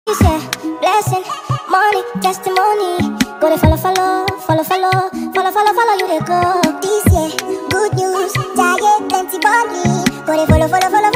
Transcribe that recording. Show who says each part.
Speaker 1: This year, blessing, money, testimony. Go to follow, follow, follow, follow, follow, follow, follow you they go. This year, good news, giant, plenty body. Go to follow, follow, follow.